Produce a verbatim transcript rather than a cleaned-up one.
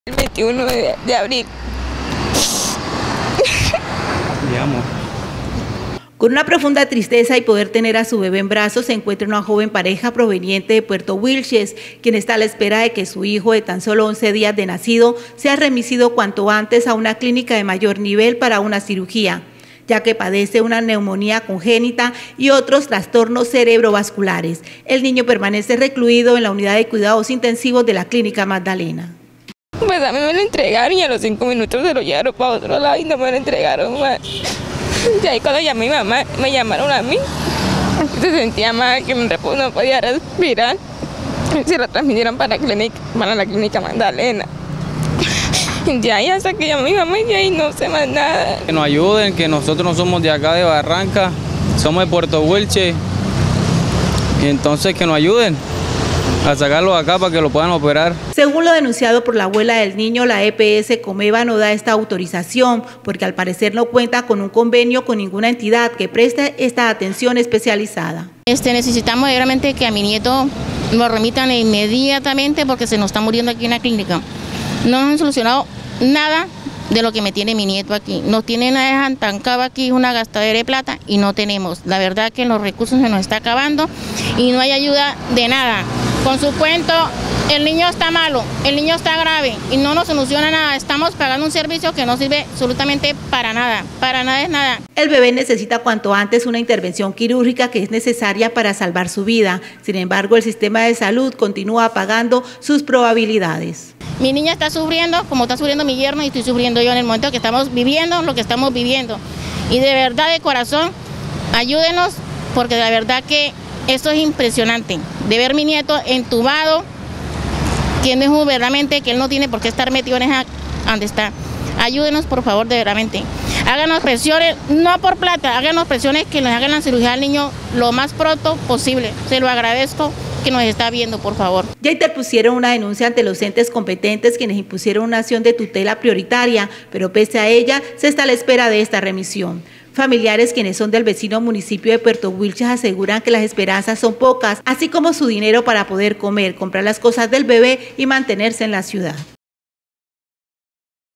El veintiuno de, de abril. Digamos. Con una profunda tristeza y poder tener a su bebé en brazos, se encuentra una joven pareja proveniente de Puerto Wilches, quien está a la espera de que su hijo de tan solo once días de nacido sea remitido cuanto antes a una clínica de mayor nivel para una cirugía, ya que padece una neumonía congénita y otros trastornos cerebrovasculares. El niño permanece recluido en la unidad de cuidados intensivos de la Clínica Magdalena. Pues a mí me lo entregaron y a los cinco minutos se lo llevaron para otro lado y no me lo entregaron más. Y ahí cuando llamé a mi mamá, me llamaron a mí. Se sentía mal, que no podía respirar. Se lo transmitieron para la clínica, para la Clínica Magdalena. De ahí hasta que llamé a mi mamá y ahí no sé más nada. Que nos ayuden, que nosotros no somos de acá de Barranca, somos de Puerto Wilches. Y entonces que nos ayuden a sacarlo acá para que lo puedan operar. Según lo denunciado por la abuela del niño, la E P S Comeva no da esta autorización porque al parecer no cuenta con un convenio con ninguna entidad que preste esta atención especializada. Este, necesitamos realmente que a mi nieto lo remitan inmediatamente porque se nos está muriendo aquí en la clínica. No nos han solucionado nada de lo que me tiene mi nieto aquí. Nos tienen estancado aquí una gastadera de plata y no tenemos. La verdad que los recursos se nos está acabando y no hay ayuda de nada. Con su cuento, el niño está malo, el niño está grave y no nos soluciona nada. Estamos pagando un servicio que no sirve absolutamente para nada, para nada es nada. El bebé necesita cuanto antes una intervención quirúrgica que es necesaria para salvar su vida. Sin embargo, el sistema de salud continúa apagando sus probabilidades. Mi niña está sufriendo como está sufriendo mi yerno y estoy sufriendo yo en el momento que estamos viviendo lo que estamos viviendo. Y de verdad, de corazón, ayúdenos porque de verdad que esto es impresionante, de ver mi nieto entubado, que no es verdaderamente, que él no tiene por qué estar metido en esa donde está. Ayúdenos por favor, de verdaderamente. Háganos presiones, no por plata, háganos presiones que nos hagan la cirugía al niño lo más pronto posible. Se lo agradezco que nos está viendo, por favor. Ya interpusieron una denuncia ante los entes competentes quienes impusieron una acción de tutela prioritaria, pero pese a ella se está a la espera de esta remisión. Familiares quienes son del vecino municipio de Puerto Wilches aseguran que las esperanzas son pocas, así como su dinero para poder comer, comprar las cosas del bebé y mantenerse en la ciudad.